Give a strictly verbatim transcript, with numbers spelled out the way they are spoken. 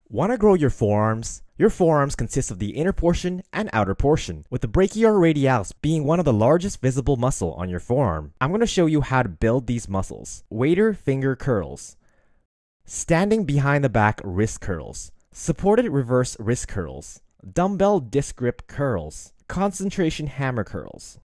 Want to grow your forearms? Your forearms consist of the inner portion and outer portion, with the brachioradialis being one of the largest visible muscle on your forearm. I'm going to show you how to build these muscles. Waiter finger curls. Standing behind the back wrist curls. Supported reverse wrist curls. Dumbbell disc grip curls. Concentration hammer curls.